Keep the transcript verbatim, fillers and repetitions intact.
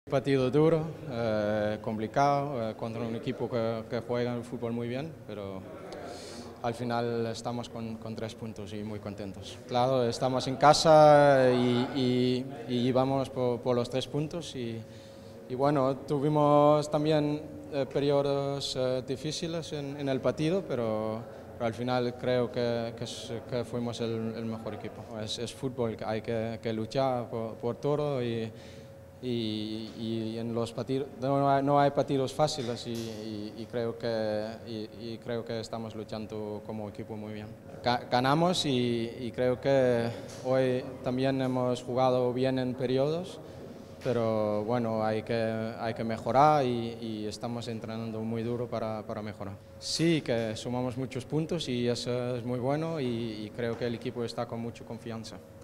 Partido duro, eh, complicado, eh, contra un equipo que, que juega el fútbol muy bien, pero al final estamos con, con tres puntos y muy contentos. Claro, estamos en casa y, y, y vamos por, por los tres puntos y, y bueno, tuvimos también eh, periodos eh, difíciles en, en el partido, pero, pero al final creo que, que, es, que fuimos el, el mejor equipo. Es, es fútbol, hay que, que luchar por, por todo y Y, y en los partidos no hay, no hay partidos fáciles y, y, y creo que y, y creo que estamos luchando como equipo muy bien. Ga, ganamos y, y creo que hoy también hemos jugado bien en periodos, pero bueno, hay que, hay que mejorar y, y estamos entrenando muy duro para, para mejorar. Sí, que sumamos muchos puntos y eso es muy bueno y, y creo que el equipo está con mucha confianza.